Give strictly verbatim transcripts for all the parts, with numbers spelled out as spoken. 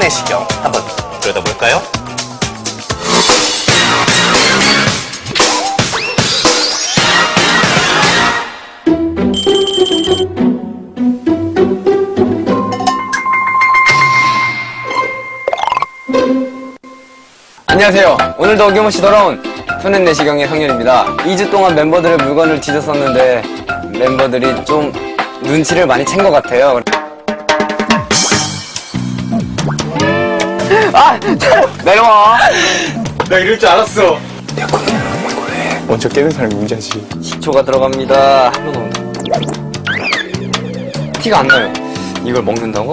내시경 한번 들여다볼까요? 안녕하세요. 오늘도 어김없이 돌아온 푸는 내시경의 성현입니다. 이 주 동안 멤버들의 물건을 뒤졌었는데 멤버들이 좀 눈치를 많이 챈 것 같아요. 아! 내려와! 나 이럴 줄 알았어. 내 꿈을 이걸 해. 먼저 깨는 사람이 문제지. 식초가 들어갑니다. 한 번 더. 티가 안 나요. 이걸 먹는다고?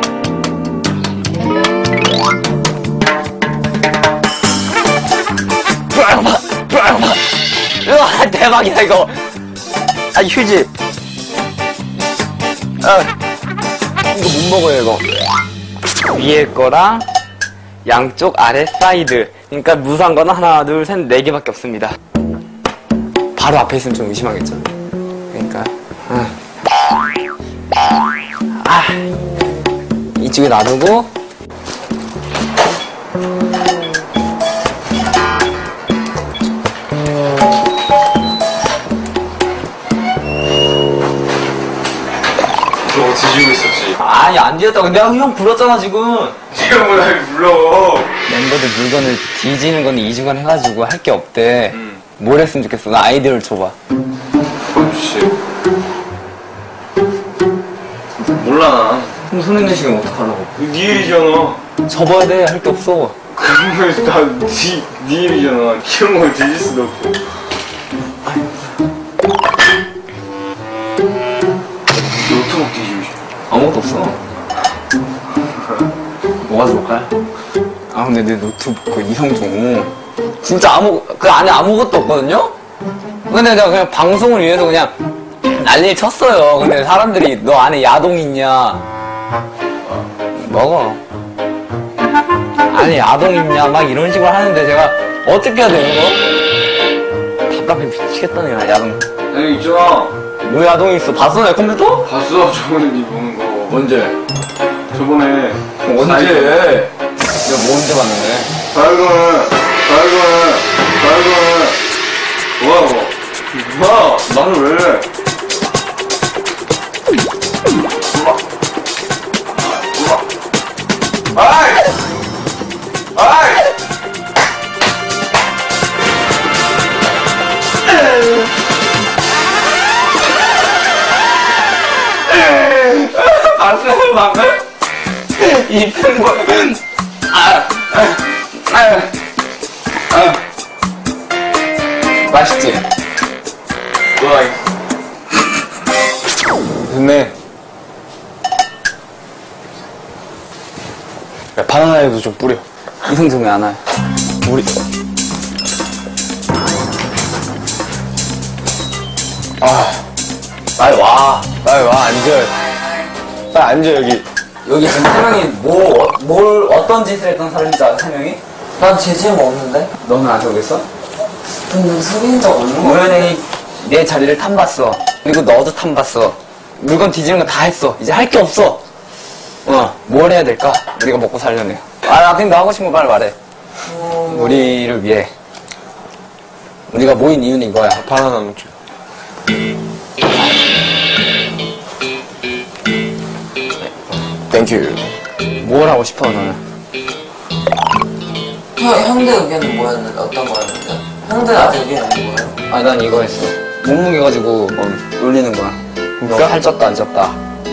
으아, 대박이다 이거. 아, 휴지. 아, 이거 못 먹어요 이거. 위에 거랑 양쪽 아래 사이드. 그러니까 무사한 거는 하나 둘 셋 네 개밖에 없습니다. 바로 앞에 있으면 좀 의심하겠죠. 그러니까 아, 아. 이쪽에 놔두고 너 뒤지고 있었지. 아니 안 뒤졌다고. 내가 형 불렀잖아 지금. 지금 뭐 날 불러. 멤버들 물건을 뒤지는 건 이 주간 해가지고 할 게 없대. 음. 뭘 했으면 좋겠어. 나 아이디어를 줘봐. 그렇지. 몰라 나. 그럼 손흥민 내시경 어떡하려고? 네 일이잖아. 접어야 돼. 할 게 없어. 그러면 다네 네 일이잖아. 이런 걸 뒤질 수도 없고. 노트북 뒤지고 싶어. 아무것도 없어. 뭐가 좋을까요? 아 근데 내 노트북 그 이성종 진짜 아무 그 안에 아무것도 없거든요? 근데 내가 그냥 방송을 위해서 그냥 난리를 쳤어요. 근데 사람들이 너 안에 야동 있냐? 먹어. 안에 야동 있냐? 막 이런 식으로 하는데 제가 어떻게 해야 되는 거? 답답해 미치겠다 내가 야동. 여기 있잖아. 뭐 야동이 있어? 봤어 내 컴퓨터? 봤어 저번에 네 보는 거. 언제? 저번에. 언제? 내가 뭐 언제 봤는데? 발견, 발견, 발견. 뭐야, 뭐. 뭐야, 나는 왜 이래? 우와. 우와. 아이! 아이! 봤어요, 방금? 이 팬분. 아, 아, 아, 아. 맛있지? 뭐야, 됐네. 야, 바나나에도 좀 뿌려. 이성종 왜 안 와요? 우리. 아, 빨리 와. 빨리 와, 앉아. 빨리 앉아, 여기. 여기 지금 세 명이 뭐, 어- 뭘, 어떤 짓을 했던 사람인지 알아, 세 명이? 난 죄지음 없는데? 너는 아직 오겠어? 근데 속인 적 없는 거 우연히 내 자리를 탐봤어. 그리고 너도 탐봤어. 물건 뒤지는 거 다 했어. 이제 할 게 없어. 어, 뭘 해야 될까? 우리가 먹고 살려면. 아, 나 근데 너 하고 싶은 거 빨리 말해. 음... 우리를 위해. 우리가 모인 이유는 이거야. 바나나 먹자. 땡큐. 뭘 하고 싶어, 너는? 형, 형들 의견은 뭐였는데? 어떤 거였는데? 형들 아직 의견이 없는 거예요? 아니, 난 이거 했어. 몸무게 가지고 뭐 놀리는 거야. 너 살쪘다, 안 쪘다.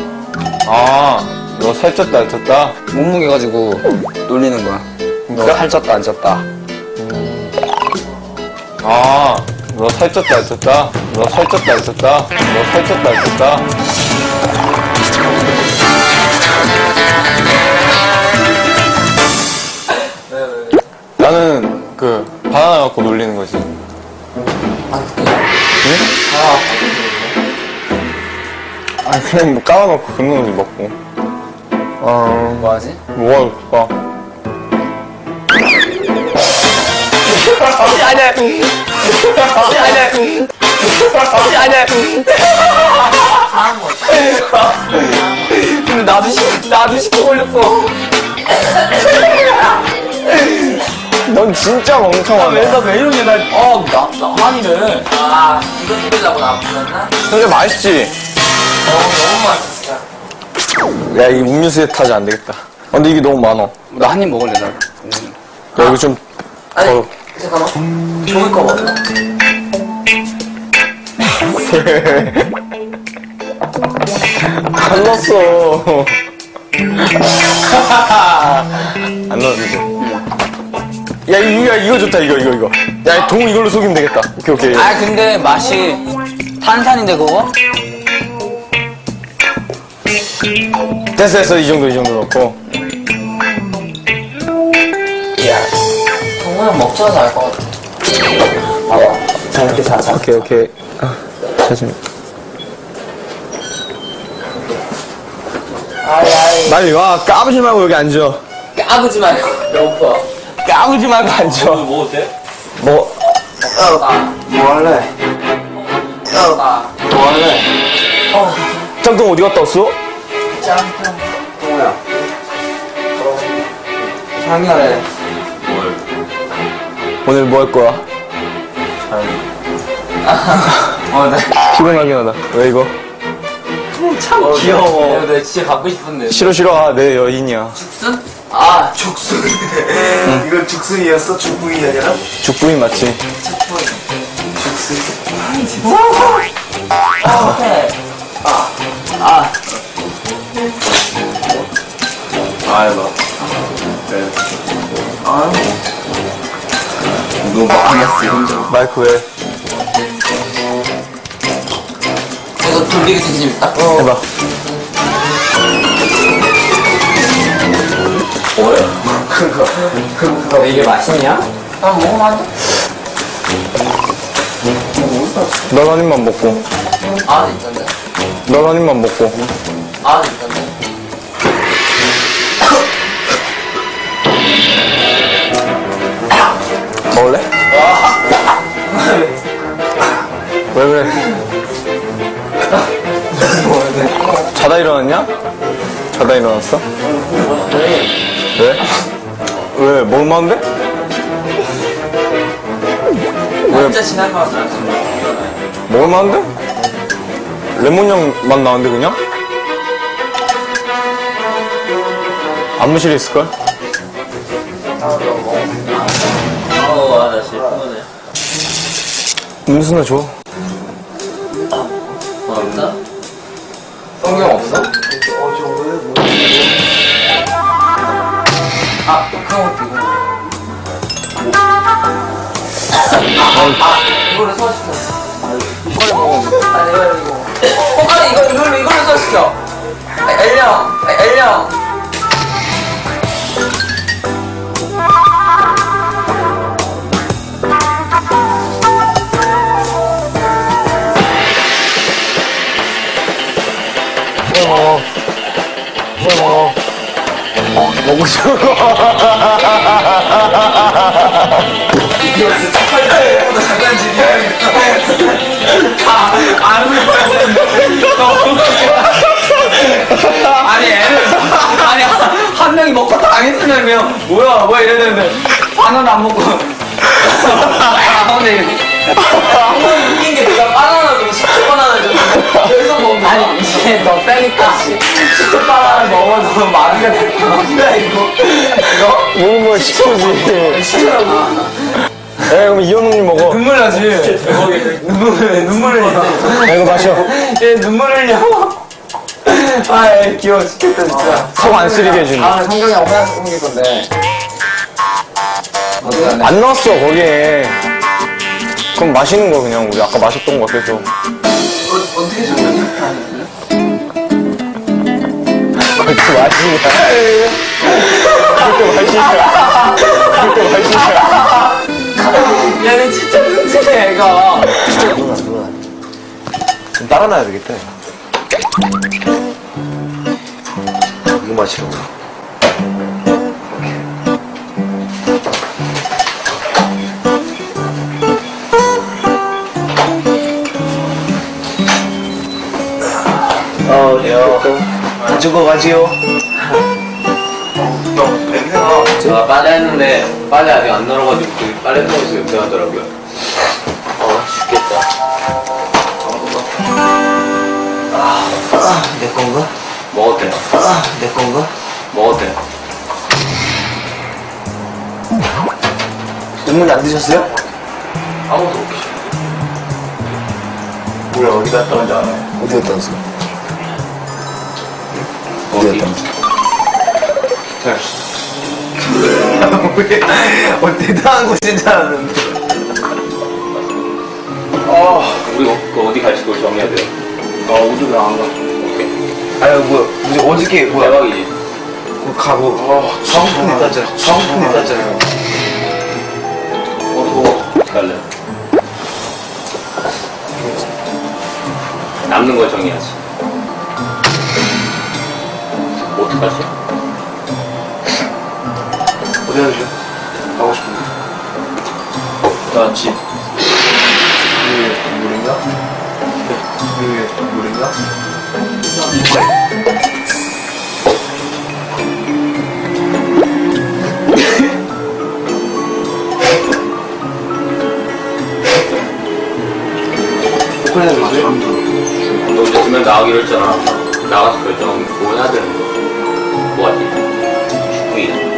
아, 너 살쪘다, 안 쪘다? 몸무게 가지고 놀리는 거야. 너 살쪘다, 안 쪘다. 아, 너 살쪘다, 안 쪘다? 너 살쪘다, 안 쪘다? 너 살쪘다, 안 쪘다? 나는 그 바나나 갖고 놀리는 거지. 아, 그게 응? 아, 아, 그냥 뭐 까와놓고 그런 거지 먹고. 어, 뭐 하지? 뭐가 좋을까? 아니야. 아니야. 아니야. 사한 거 근데 나도 시, 나도 시켜 걸렸어. 형 진짜 멍청하다. 왜 이러냐, 나, 어, 나, 나, 한이래. 아, 이거 찍으려고 나 불렀나? 근데 맛있지? 어, 너무 맛있어. 야, 이 음료수에 타지 안 되겠다. 아, 근데 이게 너무 많아. 나 한 입 먹을래, 나. 야, 이거 좀, 아니, 더. 잠깐만. 종이 거 먹나? 안 넣었어. 안 넣었는데. 야, 이거, 이거 좋다, 이거, 이거, 이거. 야, 동우 이걸로 속이면 되겠다. 오케이, 오케이. 아, 근데 맛이 탄산인데, 그거? 됐어, 됐어. 이 정도, 이 정도 넣고. 정말 먹자마자 알 것 같아. 자, 이렇게 자자. 오케이, 오케이. 아, 자sim. 아이, 아이. 빨리 와. 까부지 말고 여기 앉아. 까부지 말고. 배고파. 까부지 말고 앉아. 뭐 어때? 뭐, 따라가. 뭐 할래? 따라가. 뭐 할래? 어, 짱똥 어디 갔다 왔어? 짱짱. 동호야. 장렬해. 오늘 뭐 할 거야? 어, 나 피곤하긴 하다. 왜 이거? 참 귀여워. 야, 나 진짜 갖고 싶은데. 싫어, 싫어. 아, 내 여인이야. 죽순? 아, 죽순. 이건 죽순이었어? 죽부인이 아니라? 죽부인 맞지? 아, 오케이. 아, 아이고. 네. 아유. 너무 막혔어, 혼자. 마이크 왜? 이거 돌리기 되게 재밌다. 해봐. 왜 이게 맛있냐? 아, 먹으면 안 돼? 넌 한 입만 먹고. 아, 있던데. 넌 한 입만 먹고. 아, 있던데. 먹을래? 왜 그래? 자다 일어났냐? 자다 일어났어? 왜? 왜? 먹을만한데? 왜? 진짜 지난 거 같아. 먹을만한데? 레몬향 맛 나는데 그냥? 안무실에 있을걸? 어우, 아, 나 진짜 피곤해. 음수나 줘. 없다? 성경 없어? 아, 그런 것도 있고. 아, 이거를 소화시켜. 빨리 먹어. 아, 내가 이거. 어, 아니, 이거, 이걸로, 이걸로 소화시켜. 아, L형, 아, L형. 먹어. 먹어. 먹고 싶어. 이거 진짜 팔다리보다 장난질이야. 아니, 애를, 아니, 한, 한 명이 먹고 당했으면 그냥, 뭐야, 뭐야, 이래야 되는데, 바나나 안 먹고. 아, 근데, 한번 웃긴 게 내가 바나나 주고 식초 바나나 줬는데 계속 먹는 거야. 아니, 이제 너 빼니까, 식초 바나나 먹어도 마비가 될 거 같아, 이거. 이거? 먹는 거 식초지. 식초라고. 야, 그럼 이현웅님 먹어. 눈물 나지? 눈물, 눈물 흘려. 야, 이거 마셔. 얘 눈물 흘려. 아, 얘 귀여워 죽겠다, 진짜. 속 안 쓰리게 해주는. 아, 성경이 엄마 옮길 건데. 어떻게 안 해? 안 넣었어, 거기에. 그럼 마시는 거, 그냥. 우리 아까 마셨던 거 계속. 어, 어떻게 줬냐? 그렇게 마시냐. 그렇게 마시냐. 그렇게 마시냐. 얘는 진짜 문제야, 얘가. 좀 따라놔야 되겠다. 이거 마시라고. 어, 요. 가지고 가지요. 어, 냄새가. 뭐였지? 아, 빨래 했는데 빨래 아직 안 널어가지고 그 빨래 통에서 염색하더라고요. 어, 죽겠다. 아, 내 건가? 먹었대. 아, 내 건가? 먹었대. 눈물 안 드셨어요? 아무도 없이. 뭐야, 어디 갔다 온지 알아요? 어디 갔다 왔어? 어디 갔다 왔어? 어, 대단한 곳인 줄 알았는데. 아, 우리 어, 그 어디 갈지 그걸 정해야 돼요. 아, 오늘 왜안 가? 오케이. 아유, 뭐야, 이제 어저께, 뭐야. 대박이지. 그 가고, 어, 사은품이 땄잖아. 사은품이 땄잖아요. 어, 뭐, 어떻게 할래? 남는 걸 정해야지. 뭐 어떡하지? 어디 가시죠? 가고 싶은데. 나 집. 위에 물인가? 위에 물인가? 그래, 맞아. 너 이제 두명 나가기로 했잖아. 나가서 결정 뭐 해야 되는 거. 뭐 하지? 축구이.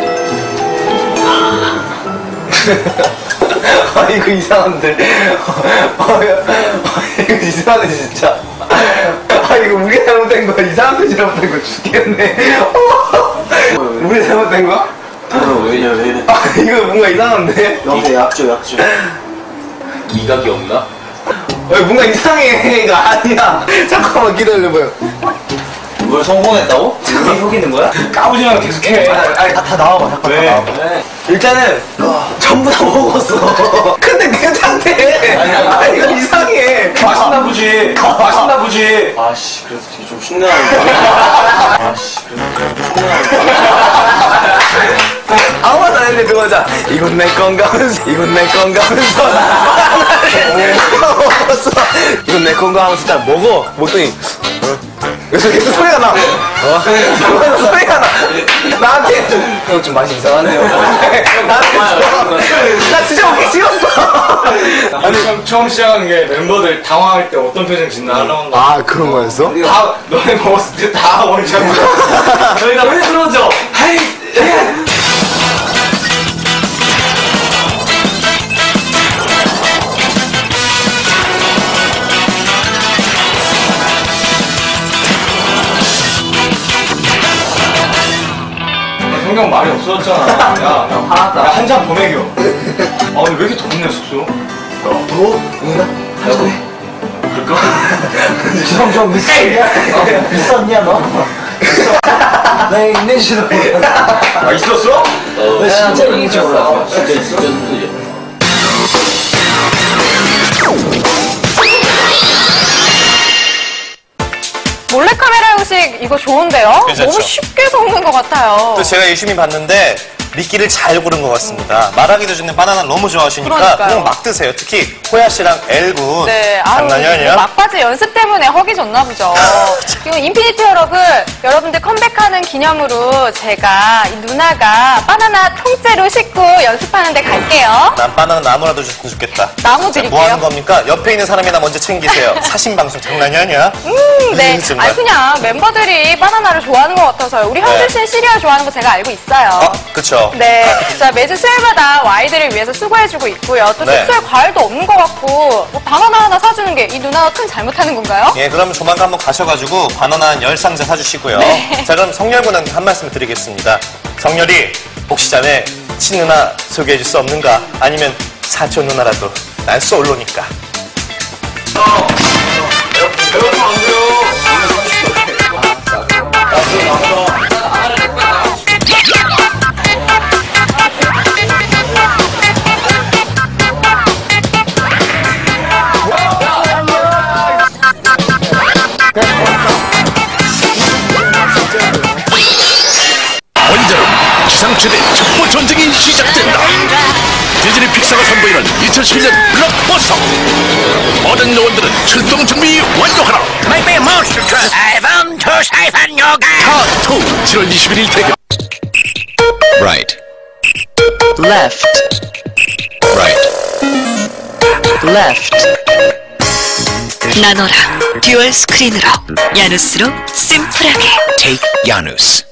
아, 이거 이상한데. 아, 이거 이상하네, 진짜. 아, 이거 우리 잘못된 거야. 이상한 거 잘못된 거 죽겠네. 우리 잘못된 거야? 오늘 왜 이래 왜 이래? 아, 이거 뭔가 이상한데? 영대 약주, 약주. 미각이 없나? 어, 뭔가 이상해. 이거 아니야. 잠깐만 기다려봐요. 뭘 성공했다고? 지금 속이는 거야? 까부지 말고 계속해. 아니, 다, 다 나와봐. 잠깐 다 나와봐. 일단은, 전부 다 먹었어. 근데 괜찮대. 아, 이거 이상해. 맛있나 보지. 맛있나 보지. 아씨 그래도 되게 좀 흉내나는데. 아씨 그래도 되게 좀 흉내나는데. 아무 말도 안 했는데 그거자. 이건 내 건가 하면서, 이건 내 건가 하면서. 먹었어. 이건 내 건가 하면서 딱 먹어. 먹더니, 그래서 계속 소리가 나. 어? 소리가 나. 나한테 좀, 이거 좀 맛이 이상하네요. 나한테 좀, 나 진짜 먹기 싫었어. 아니, 처음, 처음 시작한 게 멤버들 당황할 때 어떤 표정 짓나 하려고 한 거. 아, 그런 거였어? 다, 너네 먹었을 때 다 원샷. 저희가 왜 그러죠? 하이, 예. 성경 말이 없어졌잖아. 야, 화났다. 한 잔 더 먹여. 아, 근데 왜 이렇게 더 냈었어? 뭐? 뭔가? 그럴까? 형, 좀 미쳤냐? 미쳤냐, 너? 나 있는지도 몰라. 아, 있었어? 어, 나 진짜 있는지 몰라. 진짜 진짜 힘들지. 몰래카메라 음식 이거 좋은데요? 괜찮죠? 너무 쉽게 섞는 것 같아요. 또 제가 열심히 봤는데 미끼를 잘 고른 것 같습니다. 말하기도 전에 바나나 너무 좋아하시니까 그러니까요. 그냥 막 드세요. 특히 호야 씨랑 엘군 네, 아유, 장난이 아니야? 막바지 연습 때문에 허기 졌나 보죠. 그리고 인피니트 여러분, 여러분들 컴백하는 기념으로 제가 이 누나가 바나나 통째로 씻고 연습하는데 갈게요. 난 바나나 나무라도 줬으면 좋겠다. 나무 자, 드릴게요. 뭐 하는 겁니까? 옆에 있는 사람이나 먼저 챙기세요. 사신 방송 장난이 아니야? 음, 네. 음, 정말. 아니 그냥 멤버들이 바나나를 좋아하는 것 같아서요. 우리 현준 씨는 시리얼 좋아하는 거 제가 알고 있어요. 어, 그쵸. 네. 자, 매주 수요일마다 Y들을 위해서 수고해주고 있고요. 또 네. 숙소에 과일도 없는 것 같고, 뭐 바나나 하나 사주는 게 이 누나가 큰 잘못하는 건가요? 예, 그러면 조만간 한번 가셔가지고 바나나 한 열 상자 사주시고요. 네. 자, 그럼 성렬군한테 한 말씀 드리겠습니다. 성렬이 혹시 자네 친누나 소개해줄 수 없는가? 아니면 사촌 누나라도 난 솔로니까. 원자로 지상 최대 첩보 전쟁이 시작된다. 디즈니 픽사가 선보이는 이천십일 년 블록버스터. 모든 요원들은 출동 준비 완료하라. Make me a monster truck. 앨범 투사이판 요가. 타투 칠월 이십일 일 대결. Right. left, right. left. 나노라 듀얼 스크린으로 야누스로 심플하게. Take Janus.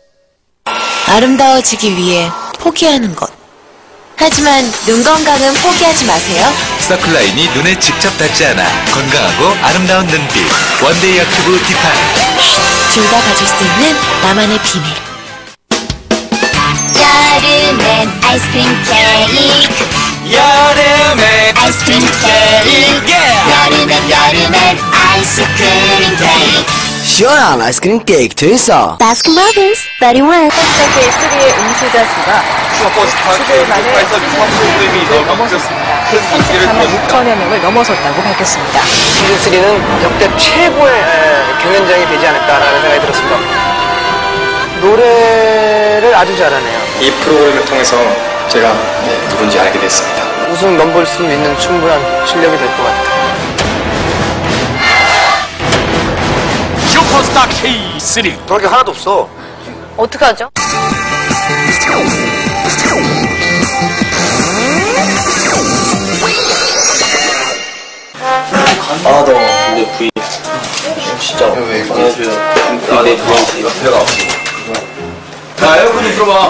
아름다워지기 위해 포기하는 것. 하지만 눈 건강은 포기하지 마세요. 서클라인이 눈에 직접 닿지 않아 건강하고 아름다운 눈빛. 원데이 액티브 디파인. 둘 다 가질 수 있는 나만의 비밀. 여름엔 아이스크림 케이크. 여름에 아이스크림 케이크. 여름엔 여름엔 아이스크림 케이크. 시원한 아이스크림 케이크 도 있어. 바스킨 로빈스 삼십일. 펜타케이 쓰리의 응시자 수가 십 일 만에 수준을 넘어섰습니다. 백삼십사만 육천여 명을 넘어섰다고 밝혔습니다. 시즌 쓰리는 역대 최고의 경연장이 되지 않을까라는 생각이 들었습니다. 노래를 아주 잘하네요. 이 프로그램을 통해서 제가 네, 누군지 알게 됐습니다. 우승 넘볼 수 있는 충분한 실력이 될 것 같아요. 슈퍼스타 케이 쓰리. 그런 게 하나도 없어. 어떡하죠? 아, 너. 근데 V 진짜. 왜, 왜. 안녕하세요. 아네 이거 배가 야, 에어컨 좀 들어봐.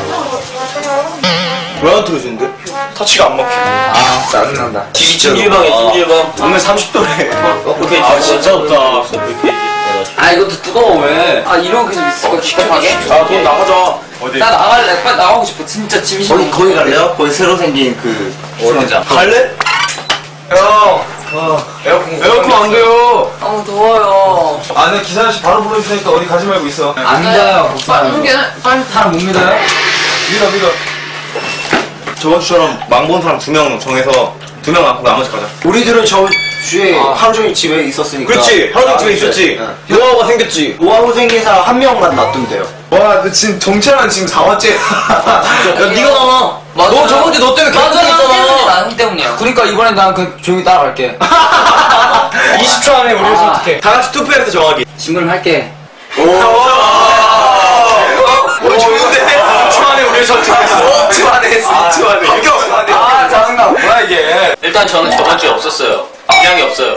왜 안 틀어주는데? 터치가 안 먹혀. 아, 짜증난다. 찜질방에 찜질방 오늘 삼십 도래. 오케이 아, 진짜 없다. 아 이것도 뜨거워 왜? 아 이런 게 좀 있어. 시급하게? 아, 돈 나가자. 어디? 나 나갈래. 빨리 나가고 싶어. 진짜 진심. 거기, 거기 갈래요? 거기 새로 생긴 그. 수영장. 갈래? 형. 어, 에어컨. 에어컨 안 돼요. 너무 더워요. 아, 내 기사 아저씨 바로 불러주니까 어디 가지 말고 있어. 안 돼요. 빨리 흥겨. 빨리 사람 못 믿어요? 믿어, 믿어. 저번 주처럼 망 본 사람 두 명 정해서 두 명 낳고 나머지 가자. 우리들은 저번 주에 하루 종일 집에 있었으니까. 그렇지. 하루 종일 집에 있었지. 노하우가 생겼지. 노하우 생긴 사람 한 명만 놔둔대요. 와, 너 지금 정체란 지금 사 화째. 야 니가 나와. 너 저번 주너 때문에 맞아, 결승 나 때문에 나형 때문이야. 그러니까 이번엔 난 그 조용히 따라갈게. 이십 초 안에 우리 선택해. 다 같이 투표해서 정하기. 질문 할게. 오. 오, 좋은데? 이 초 안에 우리 선택했어. 이 초 안에 했어. 이 초 안에. 아, 짜증나. 뭐야, 이게. 일단 저는 저번 주에 없었어요. 분량이 없어요.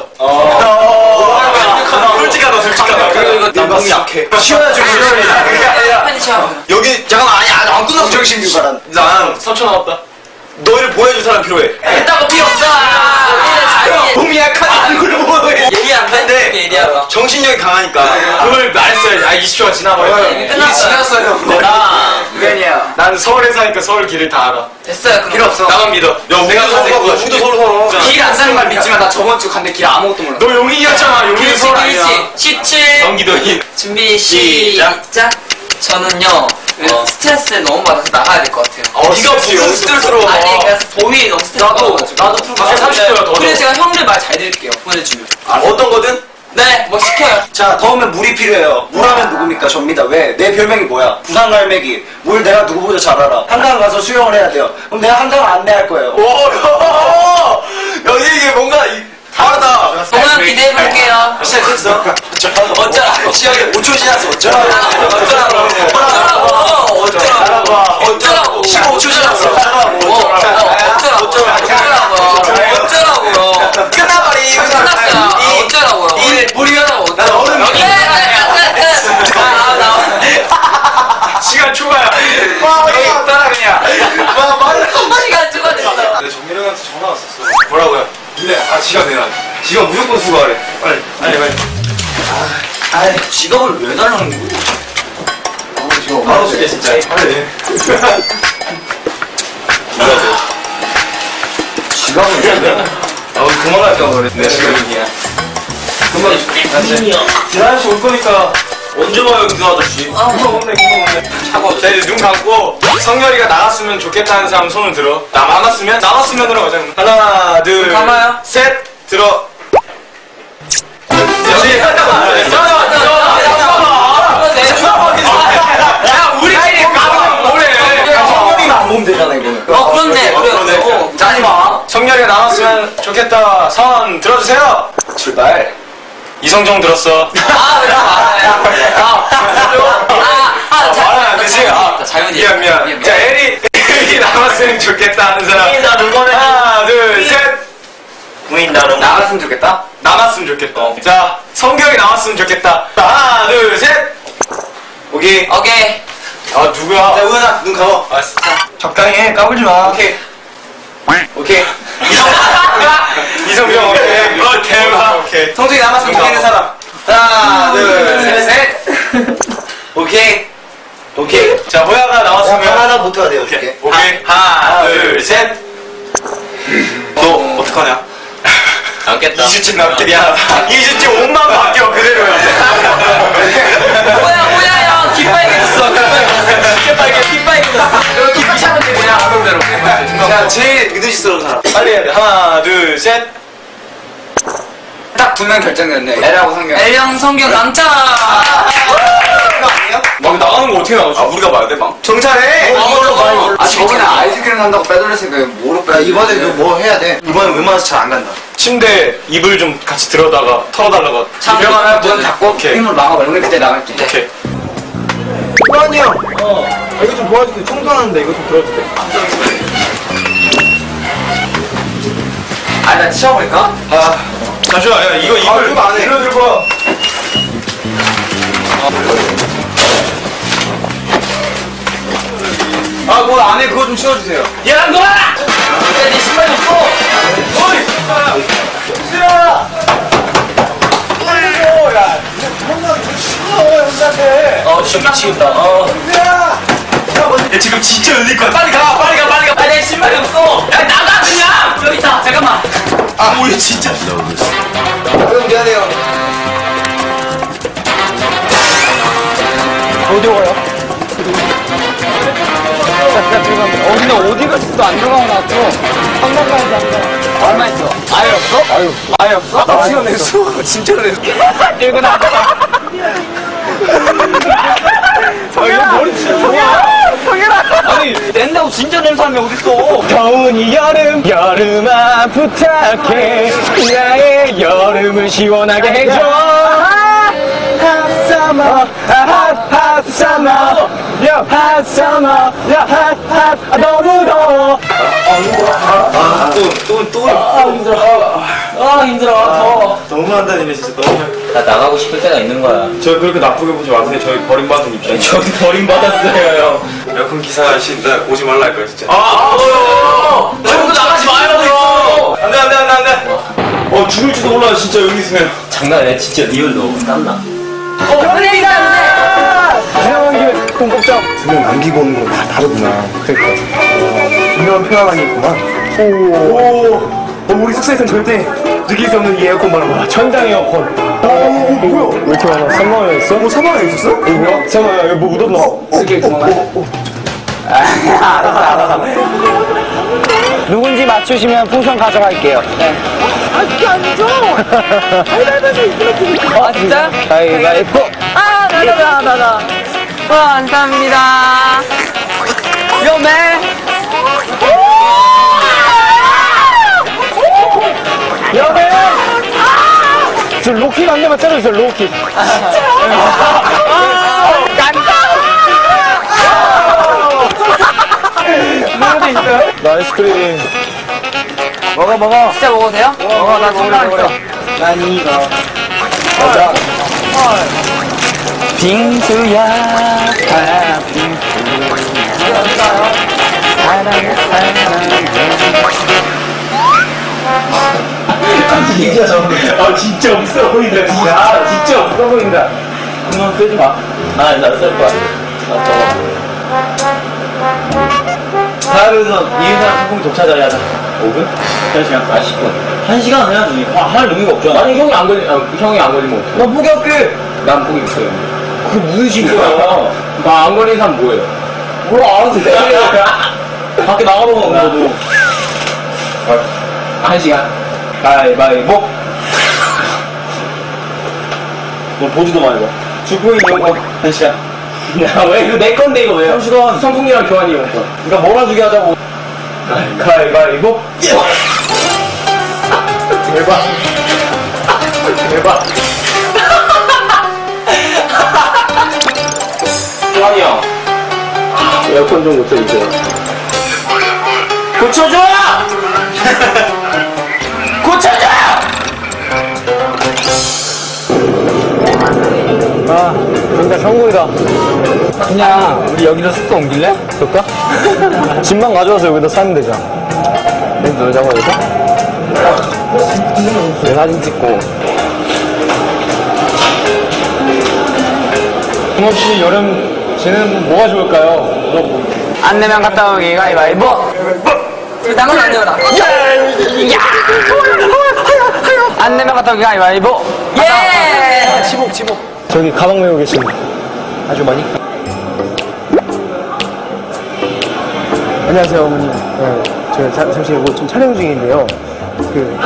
어. 솔직하다, 솔직하다. 그리고 이거 몸이 약해. 쉬어야지, 쉬어야지. 빨리 시작. 여기, 잠깐만, 아니, 아니, 안 끝났어. 정신 교과란. 난 삼 초 남았다. 너희를 보여줄 사람 필요해. 했다고 필요 없다. 몸이 약하니 얼굴을 보여해. 얘기 안 되는데 얘기하라. 정신력이 강하니까. 그걸 말했어야지. 아, 이십 초가 지나버려. 이미 끝났어요. 지났어요. 나, 그거냐. 난 서울에 사니까 서울 길을 다 알아. 됐어요. 그럼. 필요 없어. 나만 믿어. 야, 내가 사는데 그거 우리도 서울 살아. 길 안 사는 말 믿지만 나 저번 주 갔는데 길 아무것도 몰라. 너 용인이었잖아. 용인 서울 아니야. 십칠. 경기도인. 준비 시작. 시작. 저는요 어. 스트레스를 너무 받아서 나가야 될 것 같아요. 어, 네가 무슨 스트레스로? 아니 그러니까 봄이 너무 스트레스 나도, 받아가지고. 나도 풀고 밖에 삼십 도야, 더워. 그래 제가 형들 말 잘 들을게요. 보내주면. 아, 어떤 거든? 네, 뭐 시켜요. 자, 더우면 물이 필요해요. 물하면 누굽니까? 접니다. 왜? 내 별명이 뭐야? 부산갈매기. 물 내가 누구보다 잘 알아. 한강 가서 수영을 해야 돼요. 그럼 내가 한강 안내할 거예요. 오, 야, 야, 이게 뭔가 이, 다르다. 오늘 기대해볼게요. 시작했어? 어쩌라고. 시작에 오 초 지났어. 어쩌라고. 어쩌라고. 어쩌라고. 어쩌라고. 어쩌라고. 십오 초 지났어. 어쩌라고. 어쩌라고. 어쩌라고. 어쩌라고요. 끝나버리. 끝났어요. 어쩌라고요. 일, 우리가 난 어른 여기. 시간 초과야. 와, 여기 따라 그냥. 와, 말을 시간 초과됐어. 내 정민이 형한테 전화 왔었어. 뭐라고요? 근데, 아, 지갑 내놔. 지갑 무조건 수거하래. 빨리, 빨리, 빨리. 아, 직업을 왜 달라는 거야? 지금 바로 줄게, 진짜. 빨리. 뭐라고? 지갑은 왜? 아, 우리 그만할까, 그래. 내 지갑이야. 금방 줄게. 지난 씨 올 거니까. 언제 와요, 그 아저씨? 금방 온대, 금방 온대. 차고, 자, 이제 눈 감고, 성열이가 나갔으면 좋겠다는 사람 손을 들어. 나 나갔으면? 나갔으면으로 가자. 하나, 둘, 감아요? 셋, 들어. 여기, 잠깐만, 잠깐만, 야, 우리끼리 가면 뭐래. 성렬이가 안 보면 되잖아, 이거는. 어, 그렇네. 그래. 짜지 마. 성열이가 나갔으면 좋겠다. 선 들어주세요. 출발. 이성종 들었어. 아, 왜 말아요? 아, 아, 자, 말아야 되지. 아, 자연이. 미안, 미안. 자, 에리, 에리 남았어. 성경이 나름 나갔으면 좋겠다? 남았으면 좋겠다. 자, 성경이 나왔으면 좋겠다. 하나, 둘, 셋. 오케이. 오케이. 아, 누구야? 야 우연아 눈 감아. 알았어. 적당히 해 까불지 마. 오케이. 오케이. 이성경, 오케이. 어, 대박. 오케이. 성적이 남았으면 좋겠는 사람. 하나, 둘, 셋, 셋. 오케이. 오케이. 자, 호야가 나왔으면. 하나 못해야 돼요. 오케이. 오케이. 하나, 둘, 셋. 너, 어떡하냐? 남겠다. 이 주쯤 남게 미안하다. 이 주쯤 옷만 바뀌어, 그대로야. 뭐야 뭐야 형 깃빨개졌어. 깃빨개졌어. 깃빨개 깃빨개졌어. 이거 깃 차면 돼 그냥 하던대로. 자 제일 믿음직스러운 사람. 빨리 해야 돼. 하나, 둘, 셋. 딱 두 명 결정됐네. L하고 성경. L형 성경 남자. 이거 아니에요? 막 나가는 거 어떻게 나가지? 아, 우리가 봐야 돼, 방. 정찰해. 아무도 봐요. 아, 저번에 아이스크림 산다고 빼돌렸으니까 뭐로 빼? 이번에 뭐 해야 돼? 이번에 웬만해서 잘 안 간다. 침대 이불 좀 같이 들어다가 털어달라고. 들어가면 문 닫고 오케이. 힘을 막아버려. 우리 그때 나갈게. 오케이. 호란이 형. 어. 이거 좀 도와주세요. 청소하는데 이거 좀 들어주세요. 아, 나 치워버릴까? 아, 잠시만. 야, 이거 이불. 아, 이거 안 해. 이거 들고 와. 아, 그 안에 그거 좀 치워주세요. 야 너라. 야네 신발 좀 써. 어이! 수야! 아이고, 야. 뭔가 치워, 혼자한테. 어 진짜 미치겠다. 어. 수야! 야, 지금 진짜 열릴 거야. 빨리 가, 빨리 가, 빨리 가. 아내 신발 좀 써. 야 나가 그냥. 여기 있다. 잠깐만. 아, 우리 진짜. 형 미안해요. 어디로 가요? 어, 근데 어디 갔어도 안 들어가고 나왔어. 한번 가야지, 한 번. 얼마 있어? 아예 없어? 아유. 아예 없어? 나 시간 냈어. 진짜로 냈어. 들고 나가. 성현아! 머리 진짜 좋아! 성현아! 아니, 낸다고 진짜 낸 사람이 어딨어? 더운 이 여름, 여름아 부탁해. 나의 여름을 시원하게 해줘. Hot summer, hot, hot summer, yeah, hot summer, yeah, hot, hot, 아, 너무 더워. 아, 또, 또, 또. 아 힘들어. 아 힘들어. 더워. 너무한다니네, 진짜 너무. 나 나가고 싶을 때가 있는 거야. 저 그렇게 나쁘게 보지 마세요. 저희 버림받은 입장. 저도 버림받았어요, 형. 에어컨 기사 아저씨, 나 오지 말라 할 거야, 진짜. 아, 아, 저도 나가지 마요, 안 돼, 안 돼, 안 돼, 안 돼. 어, 죽을지도 몰라, 진짜 여기 있으면. 장난 아니야, 진짜 리얼로. 땀나. 어, 은행이다, 은행! 지나간 김에 돈 뽑자. 두 명 남기고 오는 건 다 다르구나. 그러니까. 분명한 편안함이 있구만. 오. 오. 어, 우리 숙소에선 절대 느낄 수 없는 이 에어컨만 봐. 천장 에어컨. 오, 오, 뭐야? 왜 이렇게 많아? 삼만 원 있어? 뭐 사만 원 있었어? 이거 뭐야? 삼만 원, 이거 뭐 묻었나? 어, 이렇게 그만해. 알았어, 알았어. 누군지 맞추시면 풍선 가져갈게요. 네. 아직 안 줘! 아, 진짜? 가위바위보! 아, 나다, 나, 나, 나. 와, 감사합니다. 위험해! 위험해! 저 로킥 한 개만 때려주세요, 로킥. 누구도 있어요? 나 아이스크림. 먹어, 먹어. 진짜 먹어도 돼요? 먹어, 나 손가락 있어. 난 이거. 가자. 빙수야, 아, 빙수야. 사랑해, 사랑해. 진짜 저, 아, 진짜 없어 보인다, 진짜. 아, 진짜 없어 보인다. 그만 끄지 마. 아, 나쓸 거야. 나 저거. 하루에서 이인 사람 소풍이 도착하자 하자. 오 분? 한 시간? 아, 십 분. 한 시간 해야지. 아, 할 의미가 없잖아. 아니, 형이 안 걸리, 아, 형이 안 걸리면 어떡해. 나 포기할게. 난 포기 못해요. 그게 무슨 식이야? 나 안 걸린 사람 뭐예요? 뭐 알아서 해. 밖에 나가보면 너도. 한 시간. 가위바위보. 너 보지도 말고. 주부인 이용권 한 시간. 야, 왜? 이거 내 건데, 이거 왜? 한 시간. 성국이랑 교환이 이용권. 그러니까 몰아주게 하자고. 가위바위보. 대박. 대박. 교환이 형. 에어컨 좀 고쳐주세요. 고쳐줘! 고쳐줘! 천국이다. 그냥 우리 여기서 숙소 옮길래? 그럴까? 집만 가져와서 여기다 사면 되잖아. 내 놀자고 여기서? 내 사진 찍고. 혹시 여름 지내는 뭐가 좋을까요? 안 내면 갔다 오기 가위바위보. 나는 안 내어라. 안 내면 갔다 오기 가위바위보. 예! 치복, 치복. 저기 가방 메고 계신 아주머니. 안녕하세요, 어머니. 네, 제가 자, 잠시 뭐 좀 촬영 중인데요. 그.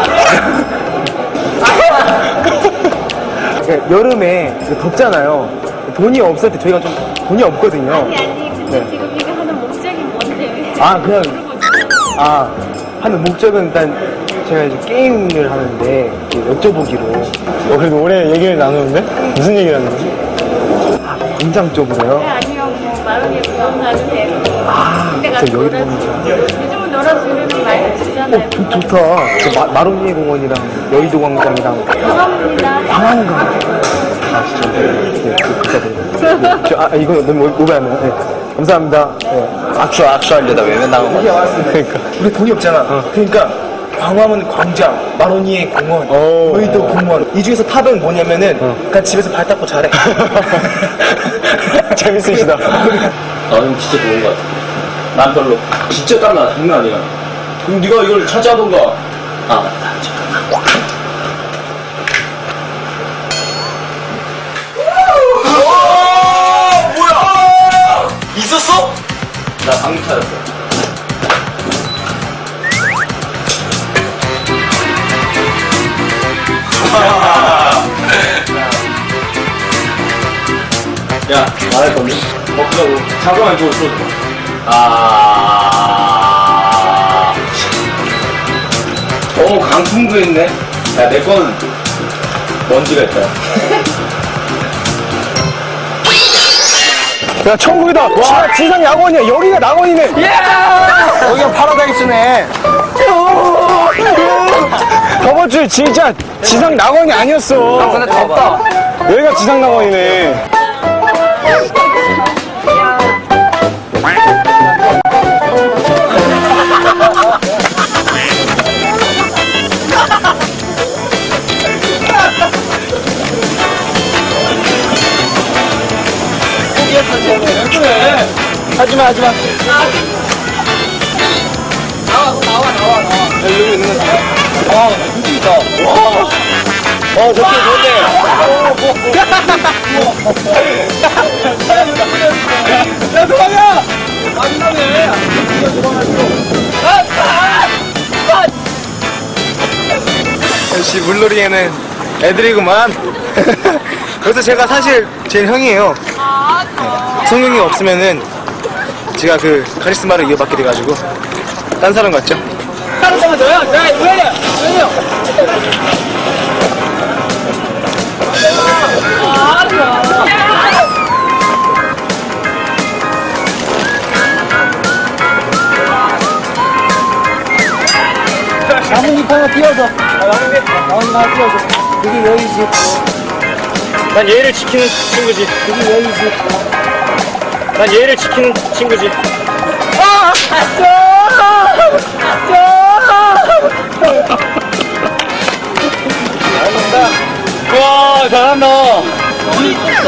그러니까 여름에 덥잖아요. 돈이 없을 때 저희가 좀 돈이 없거든요. 아니, 아니, 근데 네. 지금 이거 하는 목적이 뭔데? 아, 그냥. 아, 하는 목적은 일단 제가 이제 게임을 하는데 여쭤보기로. 어, 그래도 오래 얘기를 나누는데? 무슨 얘기를 하는 거지? 아, 공장 쪽으로요? 아니요, 뭐, 마음에 부담 가도 되고. 아, 근데 저 가서 여기도 놀아주고. 요즘은 놀아주려면 많이 주잖아요. 어, 좋, 좋다. 저 마, 마로니에 공원이랑 여의도 광장이랑 반갑습니다. 광안강. 아, 진짜. 네, 그, 그, 네, 저, 아, 이거 너무 오버 안 해요. 네. 감사합니다. 네. 악수, 악수하려다 외면 나온 거. 이게 왔습니다. 그러니까. 우리 돈이 없잖아. 그러니까 광화문 광장, 마로니에 공원, 여의도 공원. 이 중에서 탑은 뭐냐면은 그냥 집에서 발 닦고 잘해. 재밌으시다. 나는 진짜 좋은 것 같아. 난 별로. 진짜 땀나. 장난 아니야. 그럼 네가 이걸 차지하던가. 아, 맞다. 잠깐만. 뭐야? 있었어? 나 방금 찾았어. 야, 말할 건데? 먹자고. 잠깐만, 이거 줘. 아. 오, 강풍도 있네. 야, 내 건 먼지가 있다. 야, 천국이다. 와, 지상 낙원이야. 여기가 낙원이네. 여기가 파라다이스네. 저번 주에 진짜 지상 낙원이 아니었어. 아, 근데 덥다. 여기가 지상 낙원이네. 하지마, 하지마. 나와, 나와, 나와, 나와. 여기 있는 거 다. 아, 움직이다. 와. 어, 좋게, 좋은데. 야, 도망가! 만나네. 역시 물놀이에는 애들이구만. 그래서 제가 사실 제일 형이에요. 성형이 없으면은 제가 그 카리스마를 이어받게 돼가지고 딴 사람 같죠? 다른 사람 저요? 네, 왜요? 왜요? 아, 좋아. 나뭇잎 하나 띄워줘. 나뭇잎, 나뭇잎 하나 띄워줘. 그게 여의지. 난 얘를 지키는 친구지. 그게 여의지. 난 얘를 지키는 친구지. 아! 와, 잘한다. 돈이 있었어.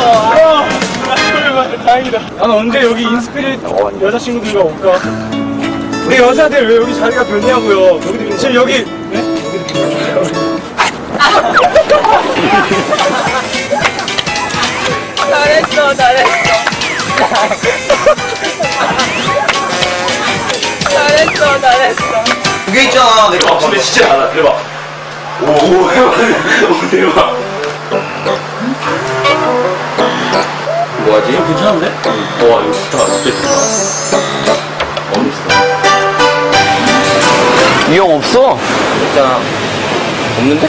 다행이다. 난 언제 여기 인스피릿 여자친구들과 올까? 우리 여자들 왜 여기 자리가 변냐고요. 여기 지금 여기. 네? 잘했어, 잘했어. 잘했어, 잘했어. 그게 있잖아. 내가 아, 근데 진짜 잘하. 대박. 오, 오, 대박. 오, 대박. 뭐하지? 괜찮은데? 어, 이거 좋다. 진짜 좋다. 너무 좋다. 위험 없어? 있잖아. 없는데?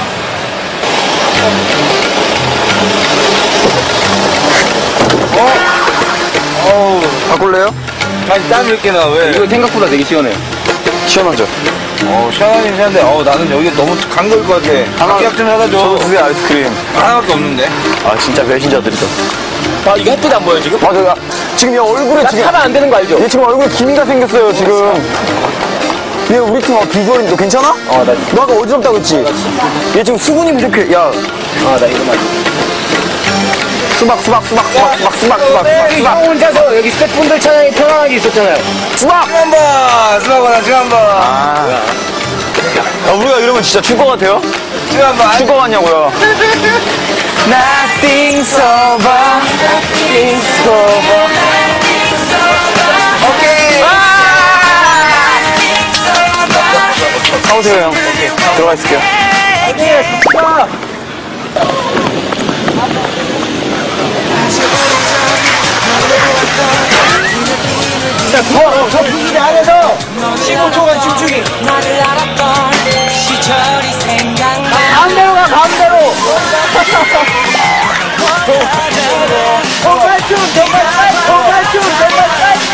어우, 바꿀래요? 아니, 땀 이렇게 나, 왜? 이거 생각보다 되게 시원해요. 시원하죠? 어, 시원하긴 시원한데, 어, 나는 여기 너무 간 걸 것 같아. 하나, 합격 좀 해가줘. 저도 드세요, 아이스크림. 하나밖에 없는데. 아, 진짜 배신자들이다. 아, 이거 햇빛 안 보여, 지금? 맞아, 야, 지금 얘 얼굴에 지금. 하면 안 되는 거 알죠? 얘 지금 얼굴에 기미가 생겼어요, 지금. 얘 우리 팀 비주얼, 너 괜찮아? 어, 나. 너 아까 어지럽다고 했지? 얘 지금 수분이 부족해, 야. 아, 나 이거 맞아. 수박, 수박, 수박, 수박, 수박, 수박, 수박, 네, 수박. 형 혼자서 여기 스태프분들 찬양이 편안하게 있었잖아요. 수박! 한 번, 수박 하나, 주 한 번. 아. 아, 우리가 이러면 진짜 줄 것 같아요? 주 한 번. 줄 것 같냐고요? Nothing's over. Nothing's over. 오케이. 가보세요, 형. 오케이. 들어가 있을게요. 자, 더, 저 분위기 안에서 십오 초간 춤추기. 가운데로 가, 가운데로. 정말춤, 정말 빨리, 정말춤, 정말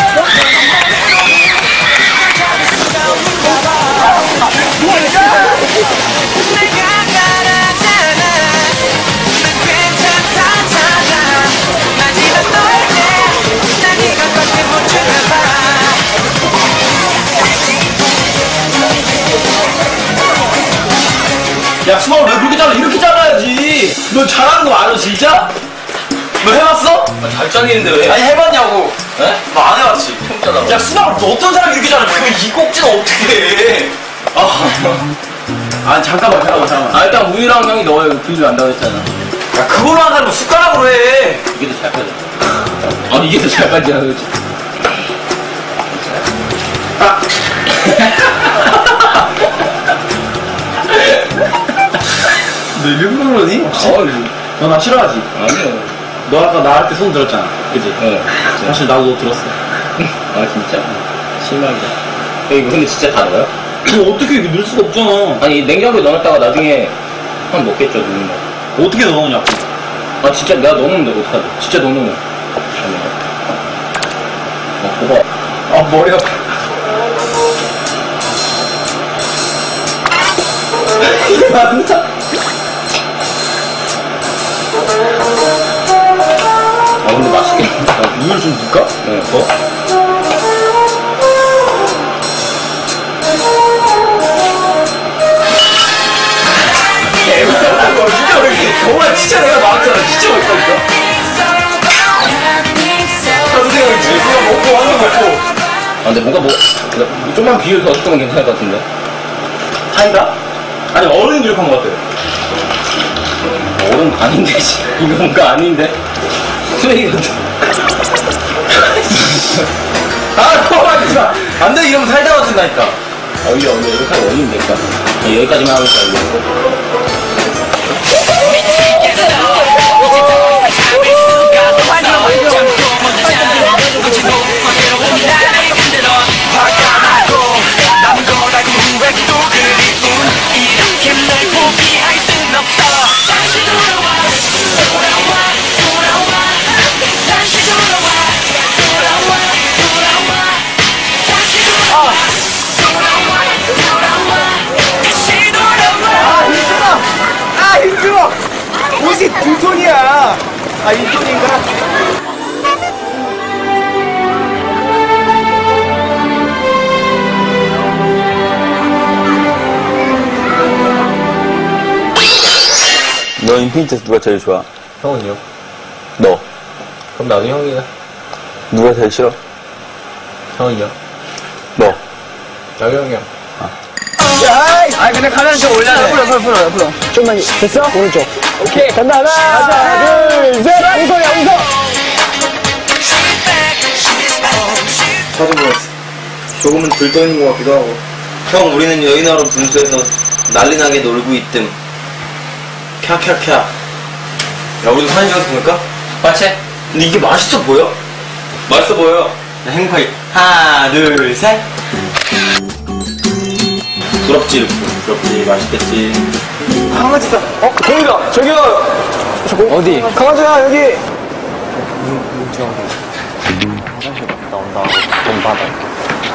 야, 수박을 왜 그렇게 잘라? 이렇게 잘라야지. 너 잘하는 거 맞아, 진짜? 너 해봤어? 아, 잘 잘리는데 왜? 아니, 해봤냐고. 에? 너 안 해봤지? 처음 잘라. 야, 수박을 또 어떤 사람이 이렇게 잘라? 그 이 꼭지는 어떻게 해? 아, 아, 잠깐만, 잠깐만, 잠깐만. 아, 일단 우유랑 형이 넣어요. 이거 비율 안다고 했잖아. 야, 그걸로 하자면 숟가락으로 해. 이게 더 잘 빠져. 아니, 이게 더 잘 빠지나, 그렇지? 아. 너 일부러 그러니? 어, 너 나 싫어하지? 아니야. 너 아까 나 할 때 손 들었잖아. 그지? 어. 사실 나도 너 들었어. 아, 진짜? 실망이다. 야, 이거 근데 진짜 다 넣어요? 그거 어떻게 이렇게 넣을 수가 없잖아. 아니, 냉장고에 넣어놨다가 나중에 한 먹겠죠, 누군가. 어떻게 넣어놓냐고. 아, 진짜 내가 넣어놓는데 어떡하지? 진짜 넣어놓으면. 아, 봐봐. 아, 머리가. 맞나? 아, 근데 맛있겠다. 아, 우유를 좀 넣을까? 네, 더? 대박이다. 진짜 어렵게. 정말 진짜 내가 나왔잖아. 진짜 어렵다니까. 나도 생각했지. 그냥 먹고 완전 먹고. 아, 근데 뭔가 뭐, 좀만 비율 더 넣으면 괜찮을 것 같은데. 사이다? 아니, 어른이 부족한 것 같아. 어른 아닌데, 이거 뭔가 아닌데? 쓰레기 같아. 아, 너무 마. 안 돼, 이러면 살다 왔다니까. 아, 이게 원래 이렇게 하면 원리면 될까? 여기까지만 하고 있어, 이거. 아, 힘들어! 옷이 두 톤이야! 아, 이 톤인가? 너 인피니트에서 누가 제일 좋아? 형은요? 너. 그럼 나도 형이야. 누가 제일 싫어? 형은요? 너. 나도 형이야. 아, 근데 가면 좀 올려야 돼. 풀어, 풀어, 풀어, 풀어. 좀만, 됐어? 오른쪽. 오케이, 간다, 하나, 하나 둘, 셋! 우선이야, 우선! 사진 보냈어. 조금은 들떠있는 것 같기도 하고. 형, 우리는 여의나루 분수에서 난리나게 놀고 있뜸. 캬캬캬. 야, 우리도 사진 찍어서 볼까? 맞지? 근데 이게 맛있어 보여? 맛있어 보여. 나 행복하게. 하나, 둘, 셋. 부럽지, 이렇게. 부럽지, 맛있겠지. 강아지다. 어, 거기다. 저기요. 어디? 강아지야, 여기. 화장실 갔다 온다고 돈 받아.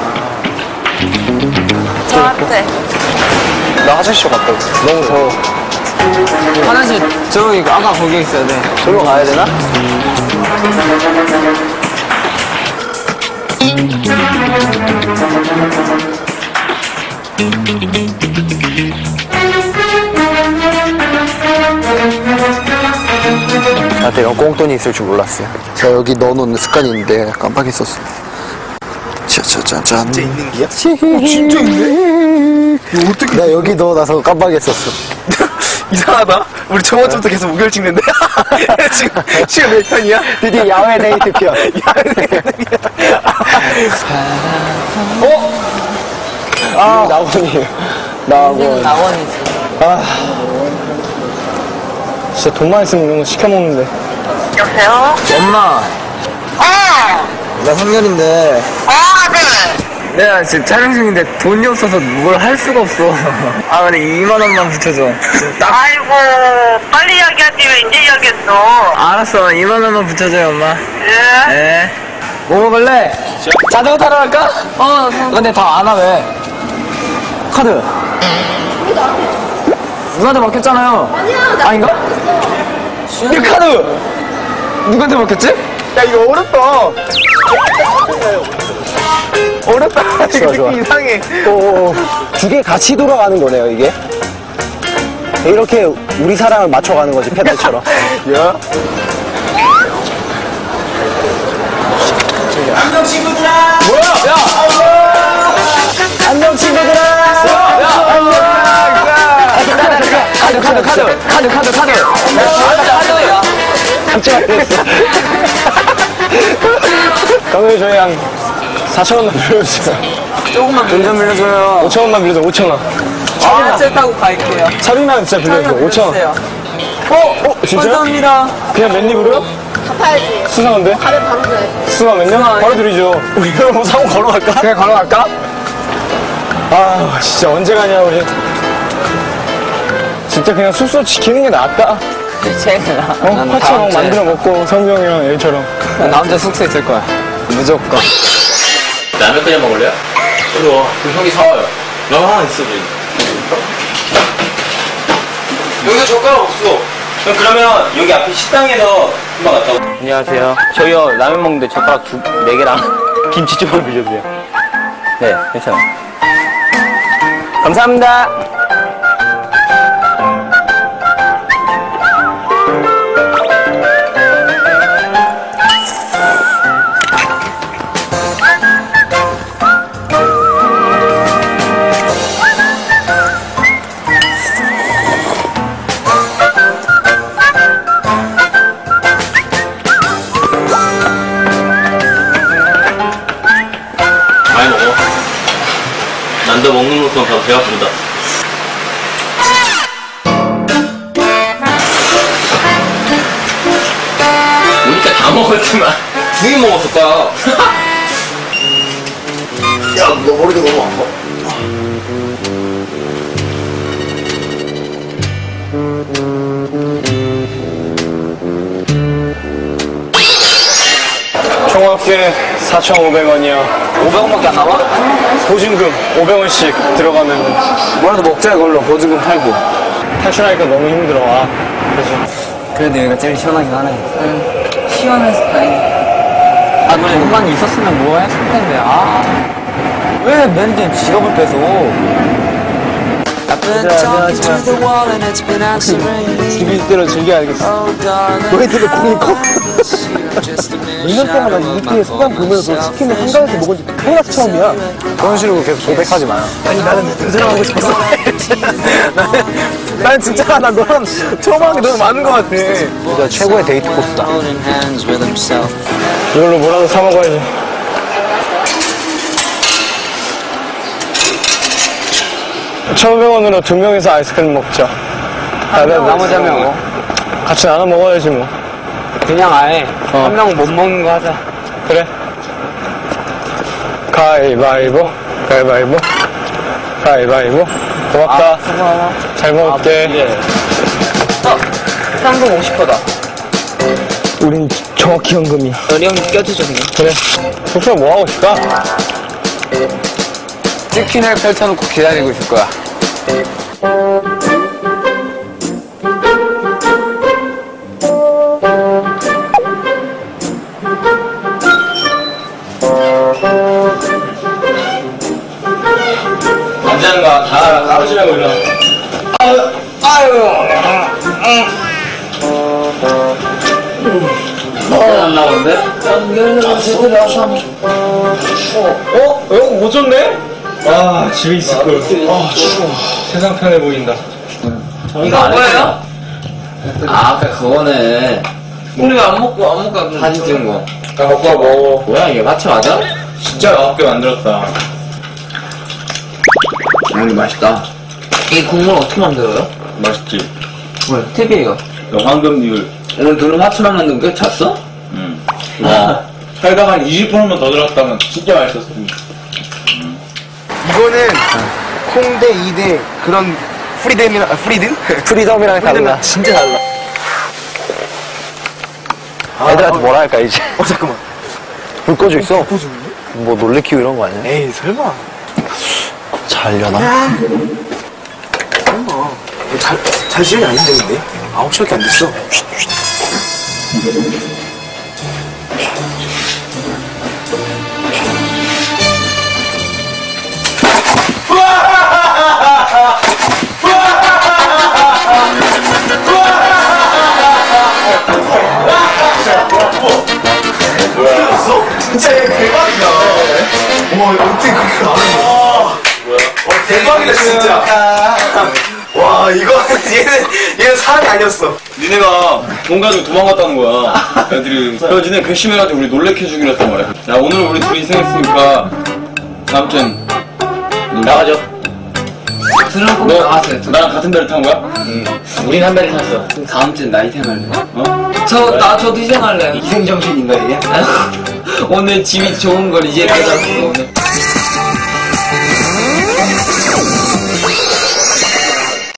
저한테. 나 화장실 갔다 왔어. 너무 더워. 화장실 저기 아까 거기 있어야 돼. 저기로 가야 되나? 나한테 이런 꽁돈이 있을 줄 몰랐어요. 제가 여기 넣어놓는 습관이 있는데 깜빡했었어. 짜자자잔. 진짜 있는 게야? 진짜 있네? 이거 어떻게? 나 여기 넣어놔서 깜빡했었어. 이상하다. 우리 저번주부터 계속 우결 찍는데. 지금 지금 몇 편이야? 드디어 야외 데이트 편. 야외 데이트 편. 어? 아, 나원이에요. 나원. 나원이지. 아, 진짜 돈만 있으면 이런 거 시켜 먹는데. 여보세요? 엄마, 어! 나 성년인데. 어, 네. 내가 지금 촬영 중인데 돈이 없어서 뭘 할 수가 없어. 아, 근데 이만 원만 붙여줘. 딱. 아이고, 빨리 이야기하지 왜 이제 이야기했어? 알았어, 이만 원만 붙여줘요, 엄마. 예? 네. 뭐 먹을래? 자전거 타러 갈까? 어, 근데 다 안 와, 왜? 카드. 누구한테 맡겼잖아요. 아니야, 아닌가? 이 카드! 누구한테 맡겼지? 야 이거 어렵다. 어렵다. 좋아, 좋아. 이상해. 두 개 같이 돌아가는 거네요, 이게. 이렇게 우리 사랑을 맞춰가는 거지, 페달처럼. 야. 안녕 친구들아. 뭐야? 야. 안녕, 친구들아! 야. 안녕. 카드, 카드, 카드, 카드, 카드, 카드. 카드야. 깜짝 놀랐어. 그러면 저희 한 사천 원만 빌려주세요. 조금만 돈 좀 빌려줘요. 오천 원만 빌려줘, 오천 원. 아, 제 타고 갈게요. 차비만 진짜 빌려줘, 오천 원. 어? 어? 진짜? 감사합니다. 그냥 맨입으로요? 갚아야지. 수상한데? 카드 바로 줘야지. 수상하면요? 바로 드리죠. 우리 그럼 사고 걸어갈까? 그냥 걸어갈까? 아, 진짜 언제 가냐, 우리. 진짜 그냥 숙소 지키는 게 낫다. 제일 나. 어? 화처럼 만들어 먹고, 성경이랑 얘처럼. 나 혼자 숙소에 있을 거야. 무조건. 라면 끓여 먹을래요? 그럼 그럼 형이 사와요. 라면 하나 있어 저기. 여기서 젓가락 없어. 형 그러면 여기 앞에 식당에서 금방 갔다 오. 안녕하세요. 저희요 라면 먹는데 젓가락 두, 네 개랑 김치 조금 빌려주세요. 네, 괜찮아요. 감사합니다. 많이 먹어. 난 너 먹는 것만 봐도 배가 부르다. 우리가 다 먹었지만 두 개 먹었을 거야. 야, 너 머리가 너무 아파. 총합계 사천오백 원이야. 오백 원밖에 안 나와? 보증금 오백 원씩 들어가면 뭐라도 먹자 이걸로. 보증금 팔고. 탈출하니까 너무 힘들어. 아, 그래서 그래도 여기가 제일 시원하긴 하네. 응. 시원해서 다행이야. 아, 너 돈만 있었으면 뭐 했을 텐데. 아. 왜 매니저는 직업을 뺏어? 즐길 대로 즐겨야겠어. 너희들의 공이 커. 몇 년 동안 난 이렇게 소감 보면서 치킨을 한가해서 먹은 지 태어나서 처음이야. 그런 식으로 계속 고백하지 마요. 아니 나는 여자랑하고 싶었어. 나는, 나는 진짜 나 너랑 처음 하는 게 너무 많은 것 같아. 진짜 최고의 데이트 코스다. 이걸로 뭐라도 사 먹어야지. 천오백 원으로 두 명이서 아이스크림 먹자. 한 명, 나머지 한 명. 같이 나눠 먹어야지 뭐. 그냥 아예 어. 한 명은 못 먹는 거 하자. 그래. 가위바위보, 가위바위보, 가위바위보. 고맙다. 아, 잘 먹을게. 아, 예. 어, 현금 오십 퍼다. 우린 정확히 현금이야. 우리 형 껴주죠, 그냥. 그래. 숙소에 뭐 하고 싶까? 치킨을 펼쳐놓고 기다리고 있을 거야. 하는 거야. 다 까부시라고 일로. 아유, 아유. 안 나오는데? 어? 어? 오졌네? 아, 집에 있을걸. 아, 추워. 세상 편해 보인다. 이거 뭐예요? 아, 아까 그거네. 우리 안 먹고 안 먹고 사진 찍은 거. 나 갖고 와 먹어. 뭐야, 이게 마치 맞아? 진짜 맛있게 만들었다. 근데 맛있다. 이 국물 어떻게 만들어요? 맛있지? 왜? 티비가 너 황금비율. 오늘 둘은 화투만 만든 게 찼어? 응. 와. 살다가 한 이십 분만 더 들었다면 진짜 맛있었어. 이거는 콩대 이대 그런 프리덤이랑 아, 프리든? 프리덤이랑 달라. 진짜 달라. 애들한테 뭐라 할까, 이제? 어 잠깐만. 불 꺼져 있어? 꺼져 있네? 뭐 놀래키고 이런 거 아니야? 에이 설마. 잘려나? 설마. 잘, 잘 시간이 아닌데 근데? 아홉 시밖에 안 됐어. 진짜 얘 대박이다. 어머 어떻게 그렇게 나는 거야? 뭐야? 어 대박이다 진짜. 와 이거 얘는 얘는 사람이 아니었어. 니네가 돈 가지고 도망갔다는 거야. 애들이. 그래서 니네 괘씸해가지고 우리 놀래켜 주기로 했단 말이야. 야, 오늘 우리 둘이 희생했으니까, 아무튼, 나가죠. 둘은 꼭 너, 나왔어요. 나랑 같은 배를 탄 거야? 응. 우린 한 배를 탔어. 다음 주엔 나 희생할래. 어? 저, 나, 저도 희생할래요. 희생정신인가, 이게? 오늘 집이 좋은 걸 이제 깨달았어, 오늘.